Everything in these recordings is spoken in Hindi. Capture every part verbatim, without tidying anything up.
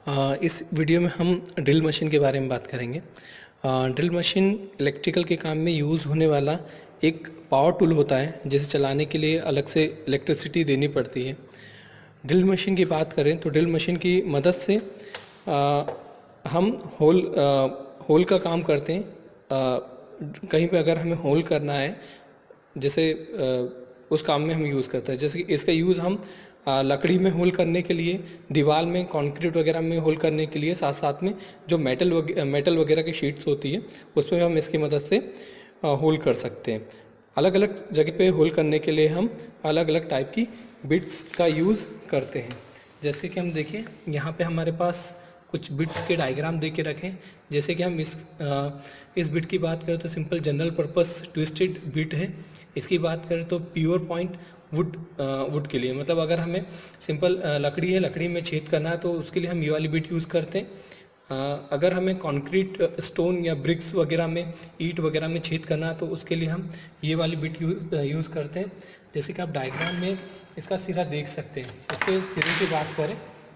आ, इस वीडियो में हम ड्रिल मशीन के बारे में बात करेंगे। आ, ड्रिल मशीन इलेक्ट्रिकल के काम में यूज़ होने वाला एक पावर टूल होता है जिसे चलाने के लिए अलग से इलेक्ट्रिसिटी देनी पड़ती है। ड्रिल मशीन की बात करें तो ड्रिल मशीन की मदद से आ, हम होल आ, होल का काम करते हैं। आ, कहीं पे अगर हमें होल करना है जैसे आ, उस काम में हम यूज़ करते हैं। जैसे कि इसका यूज़ हम आ, लकड़ी में होल करने के लिए, दीवार में कंक्रीट वगैरह में होल करने के लिए, साथ साथ में जो मेटल वगैरह मेटल वगैरह की शीट्स होती है उसमें हम इसकी मदद से आ, होल कर सकते हैं। अलग अलग जगह पे होल करने के लिए हम अलग अलग टाइप की बिट्स का यूज़ करते हैं। जैसे कि हम देखें यहाँ पे हमारे पास कुछ बिट्स के डायग्राम दे के रखें। जैसे कि हम इस आ, इस बिट की बात करें तो simple general purpose twisted bit है। इसकी बात करें तो प्योर पॉइंट वुड वुड के लिए, मतलब अगर हमें सिंपल लकड़ी है, लकड़ी में छेद करना है तो उसके लिए हम ये वाली बिट यूज़ करते हैं। आ, अगर हमें कंक्रीट स्टोन या ब्रिक्स वगैरह में, ईंट वगैरह में छेद करना है तो उसके लिए हम ये वाली बिट यूज़ यूज़ करते हैं। जैसे कि आप डायग्राम में इसका सिरा देख सकते हैं। इसके सिरे की बात करें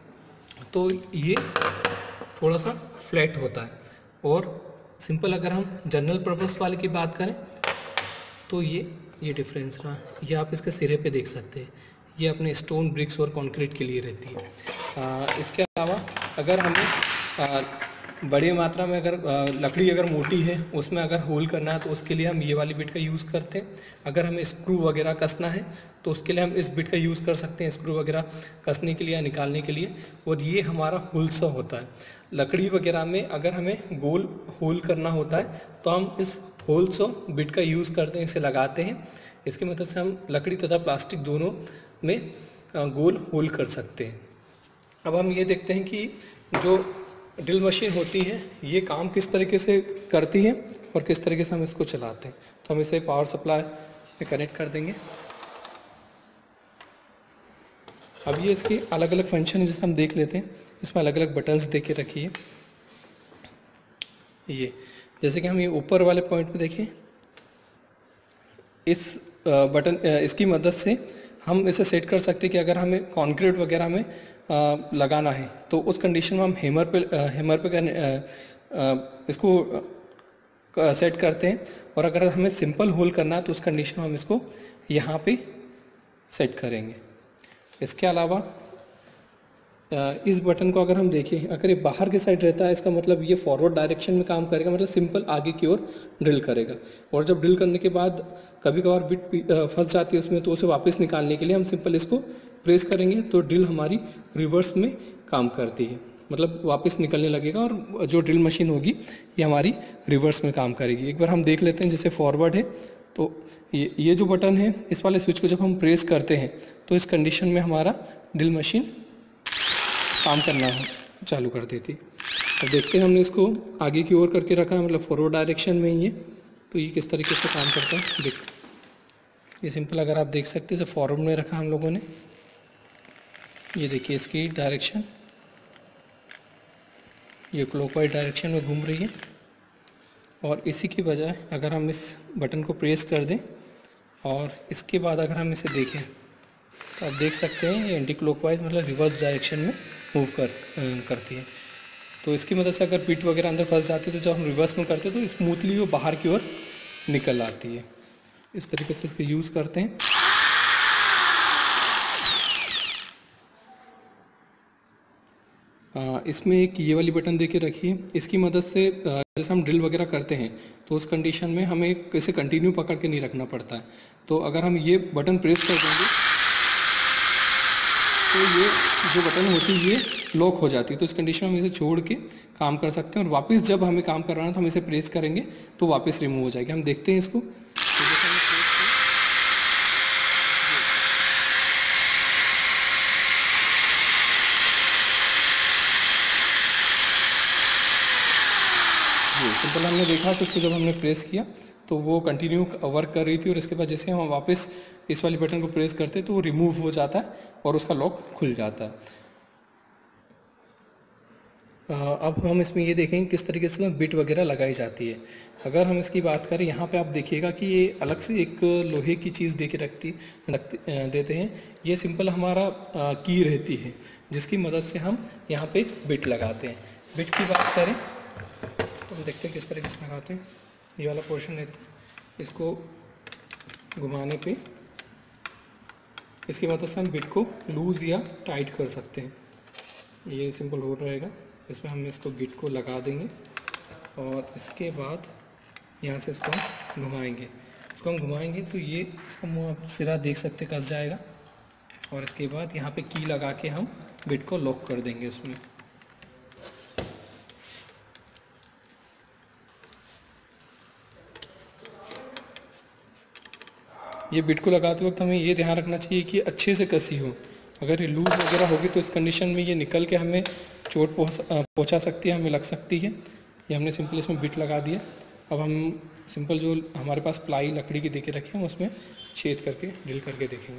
तो ये थोड़ा सा फ्लैट होता है, और सिंपल अगर हम जनरल पर्पस वाले की बात करें तो ये ये डिफरेंस रहा। ये आप इसके सिरे पे देख सकते हैं। ये अपने स्टोन, ब्रिक्स और कंक्रीट के लिए रहती है। आ, इसके अलावा अगर हमें आ, बड़ी मात्रा में अगर आ, लकड़ी अगर मोटी है उसमें अगर होल करना है तो उसके लिए हम ये वाली बिट का यूज़ करते हैं। अगर हमें स्क्रू वगैरह कसना है तो उसके लिए हम इस बिट का यूज़ कर सकते हैं, स्क्रू वगैरह कसने के लिए या निकालने के लिए। और ये हमारा होल सा होता है। लकड़ी वगैरह में अगर हमें गोल होल करना होता है तो हम इस होल सो बिट का यूज़ करते हैं, इसे लगाते हैं। इसकी मदद से हम लकड़ी तथा प्लास्टिक दोनों में गोल होल कर सकते हैं। अब हम ये देखते हैं कि जो ड्रिल मशीन होती है ये काम किस तरीके से करती है और किस तरीके से हम इसको चलाते हैं। तो हम इसे पावर सप्लाई में कनेक्ट कर देंगे। अब ये इसकी अलग अलग फंक्शन है जिसे हम देख लेते हैं। इसमें अलग अलग बटन्स दे के रखिए। ये जैसे कि हम ये ऊपर वाले पॉइंट पे देखें, इस बटन इसकी मदद से हम इसे सेट कर सकते हैं कि अगर हमें कंक्रीट वगैरह में लगाना है तो उस कंडीशन में हम हैमर पे हैमर पे इसको सेट करते हैं, और अगर हमें सिंपल होल करना है तो उस कंडीशन में हम इसको यहाँ पे सेट करेंगे। इसके अलावा इस बटन को अगर हम देखें, अगर ये बाहर की साइड रहता है इसका मतलब ये फॉरवर्ड डायरेक्शन में काम करेगा, मतलब सिंपल आगे की ओर ड्रिल करेगा। और जब ड्रिल करने के बाद कभी कभार बिट फंस जाती है उसमें तो उसे वापस निकालने के लिए हम सिंपल इसको प्रेस करेंगे तो ड्रिल हमारी रिवर्स में काम करती है, मतलब वापस निकलने लगेगा और जो ड्रिल मशीन होगी ये हमारी रिवर्स में काम करेगी। एक बार हम देख लेते हैं। जैसे फॉरवर्ड है तो ये ये जो बटन है इस वाले स्विच को जब हम प्रेस करते हैं तो इस कंडीशन में हमारा ड्रिल मशीन काम करना चालू कर देती। अब देखते हैं, हमने इसको आगे की ओर करके रखा है, मतलब फॉरवर्ड डायरेक्शन में ही है, तो ये किस तरीके से काम करता है देखते हैं। ये सिंपल अगर आप देख सकते हैं इसे फॉरवर्ड में रखा हम लोगों ने। ये देखिए इसकी डायरेक्शन ये क्लॉकवाइज डायरेक्शन में घूम रही है। और इसी की बजाय अगर हम इस बटन को प्रेस कर दें और इसके बाद अगर हम इसे देखें तो आप देख सकते हैं ये एंटी क्लॉकवाइज मतलब रिवर्स डायरेक्शन में मूव कर करती है। तो इसकी मदद से अगर बिट वगैरह अंदर फंस जाती है तो जब हम रिवर्स में करते हैं तो स्मूथली वो बाहर की ओर निकल आती है। इस तरीके से इसका यूज़ करते हैं। आ, इसमें एक ये वाली बटन दे के रखिए। इसकी मदद से जैसे हम ड्रिल वगैरह करते हैं तो उस कंडीशन में हमें इसे कंटिन्यू पकड़ के नहीं रखना पड़ता है। तो अगर हम ये बटन प्रेस कर देंगे तो ये जो बटन होती है ये लॉक हो जाती है। तो इस कंडीशन में हम इसे छोड़ के काम कर सकते हैं, और वापस जब हमें काम करना है तो हम इसे प्रेस करेंगे तो वापस रिमूव हो जाएगी। हम देखते हैं इसको। तो जैसे हमने प्रेस किया, सिंपल हमने देखा तो इसको जब हमने प्रेस किया तो वो कंटिन्यू वर्क कर रही थी, और इसके बाद जैसे हम वापस इस वाली बटन को प्रेस करते हैं तो वो रिमूव हो जाता है और उसका लॉक खुल जाता है। अ, अब हम इसमें ये देखेंगे किस तरीके से बिट वगैरह लगाई जाती है। अगर हम इसकी बात करें, यहाँ पे आप देखिएगा कि ये अलग से एक लोहे की चीज़ दे के रखती रखती अ, देते हैं। ये सिंपल हमारा की रहती है जिसकी मदद से हम यहाँ पे बिट लगाते हैं। बिट की बात करें तो हम देखते हैं किस तरीके से लगाते हैं। ये वाला पोर्शन रहता है, इसको घुमाने पे इसकी मदद से हम बिट को लूज़ या टाइट कर सकते हैं। ये सिंपल होल रहेगा, इसमें हम इसको बिट को लगा देंगे और इसके बाद यहाँ से इसको हम घुमाएंगे। इसको हम घुमाएंगे तो ये इसका मुँह आप सिरा देख सकते कस जाएगा और इसके बाद यहाँ पे की लगा के हम बिट को लॉक कर देंगे उसमें। ये बिट को लगाते वक्त हमें ये ध्यान रखना चाहिए कि अच्छे से कसी हो। अगर ये लूज़ वगैरह होगी तो इस कंडीशन में ये निकल के हमें चोट पहुंचा सकती है, हमें लग सकती है। ये हमने सिंपल इसमें बिट लगा दिया। अब हम सिंपल जो हमारे पास प्लाई लकड़ी की देके रखे हैं उसमें छेद करके ड्रिल करके देखेंगे।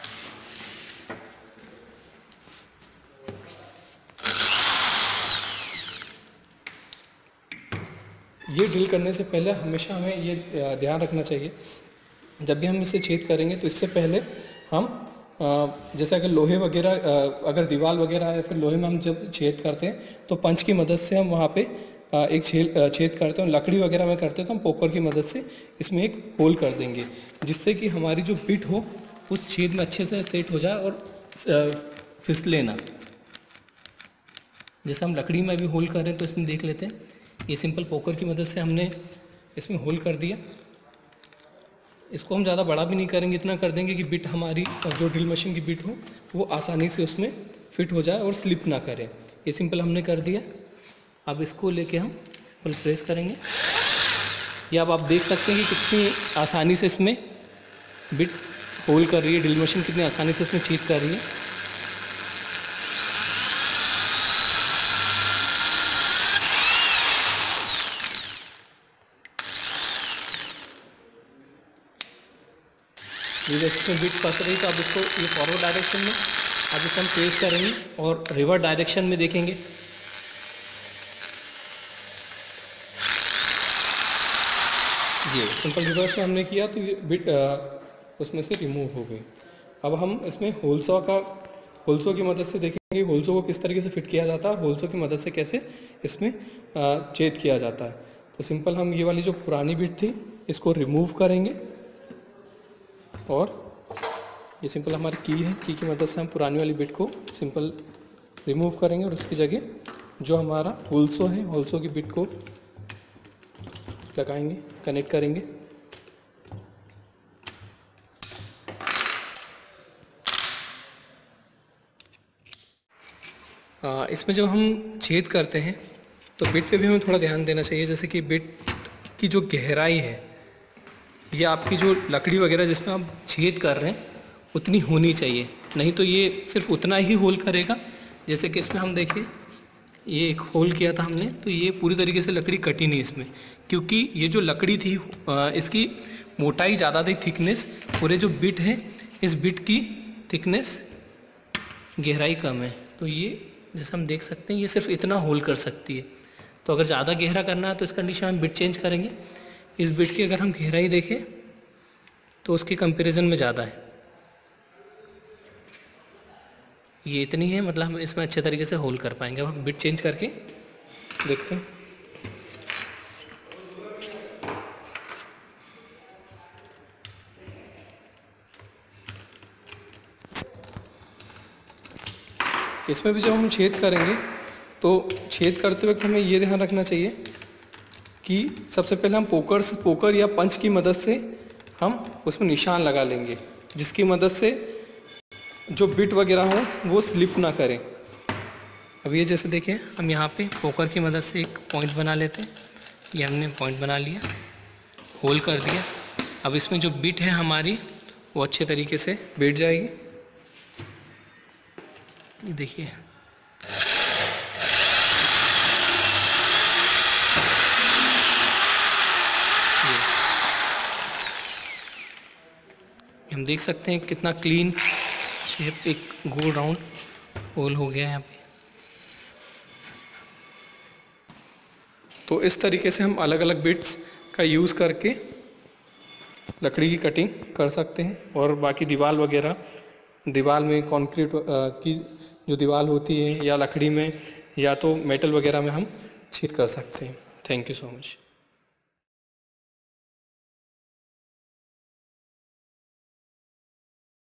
ये ड्रिल करने से पहले हमेशा हमें ये ध्यान रखना चाहिए, जब भी हम इसे छेद करेंगे तो इससे पहले हम जैसे अगर लोहे वगैरह अगर दीवार वगैरह या फिर लोहे में हम जब छेद करते हैं तो पंच की मदद से हम वहाँ पे एक छेद छेद करते हैं। लकड़ी वगैरह में करते हैं तो हम पोकर की मदद से इसमें एक होल कर देंगे, जिससे कि हमारी जो बिट हो उस छेद में अच्छे से सेट हो जाए और फिसले ना। जैसे हम लकड़ी में भी होल कर रहे हैं तो इसमें देख लेते हैं। ये सिंपल पोकर की मदद से हमने इसमें होल कर दिया। इसको हम ज़्यादा बड़ा भी नहीं करेंगे, इतना कर देंगे कि बिट हमारी जो ड्रिल मशीन की बिट हो वो आसानी से उसमें फिट हो जाए और स्लिप ना करे। ये सिंपल हमने कर दिया। अब इसको लेके हम सिंपल प्रेस करेंगे। या अब आप देख सकते हैं कि कितनी आसानी से इसमें बिट होल कर रही है, ड्रिल मशीन कितनी आसानी से इसमें छेद कर रही है। ये जैसे इसमें बिट फंस रही तो अब इसको ये फॉरवर्ड डायरेक्शन में अब इसे हम प्रेस करेंगे और रिवर्स डायरेक्शन में देखेंगे। ये सिंपल रिवर्स में हमने किया तो ये बिट आ, उसमें से रिमूव हो गई। अब हम इसमें होलसॉ का होलसॉ की मदद से देखेंगे होलसॉ को किस तरीके से फिट किया जाता है और होलसॉ की मदद से कैसे इसमें छेद किया जाता है। तो सिंपल हम ये वाली जो पुरानी बिट थी इसको रिमूव करेंगे और ये सिंपल हमारी की है, की की मदद से हम पुरानी वाली बिट को सिंपल रिमूव करेंगे और उसकी जगह जो हमारा होलसो है होलसो की बिट को लगाएंगे, कनेक्ट करेंगे। आ, इसमें जब हम छेद करते हैं तो बिट पे भी हमें थोड़ा ध्यान देना चाहिए। जैसे कि बिट की जो गहराई है ये आपकी जो लकड़ी वगैरह जिसमें आप छेद कर रहे हैं उतनी होनी चाहिए, नहीं तो ये सिर्फ उतना ही होल करेगा। जैसे कि इसमें हम देखें ये एक होल किया था हमने तो ये पूरी तरीके से लकड़ी कटी नहीं इसमें, क्योंकि ये जो लकड़ी थी इसकी मोटाई ज़्यादा थी, थिकनेस, और ये जो बिट है इस बिट की थिकनेस गहराई कम है। तो ये जैसे हम देख सकते हैं ये सिर्फ इतना होल कर सकती है। तो अगर ज़्यादा गहरा करना है तो इस कंडीशन में हम बिट चेंज करेंगे। इस बिट की अगर हम गहराई देखें तो उसके कंपैरिजन में ज़्यादा है, ये इतनी है, मतलब हम इसमें अच्छे तरीके से होल कर पाएंगे। अब हम बिट चेंज करके देखते हैं। इसमें भी जब हम छेद करेंगे तो छेद करते वक्त हमें ये ध्यान रखना चाहिए कि सबसे पहले हम पोकर से पोकर या पंच की मदद से हम उसमें निशान लगा लेंगे, जिसकी मदद से जो बिट वगैरह हो वो स्लिप ना करें। अब ये जैसे देखिए हम यहाँ पे पोकर की मदद से एक पॉइंट बना लेते हैं। ये हमने पॉइंट बना लिया, होल कर दिया। अब इसमें जो बिट है हमारी वो अच्छे तरीके से बैठ जाएगी। देखिए हम देख सकते हैं कितना क्लीन शेप एक गोल राउंड होल हो गया है यहाँ पे। तो इस तरीके से हम अलग अलग बिट्स का यूज़ करके लकड़ी की कटिंग कर सकते हैं। और बाकी दीवार वगैरह, दीवार में कंक्रीट की जो दीवार होती है या लकड़ी में या तो मेटल वगैरह में हम छेद कर सकते हैं। Thank you so much.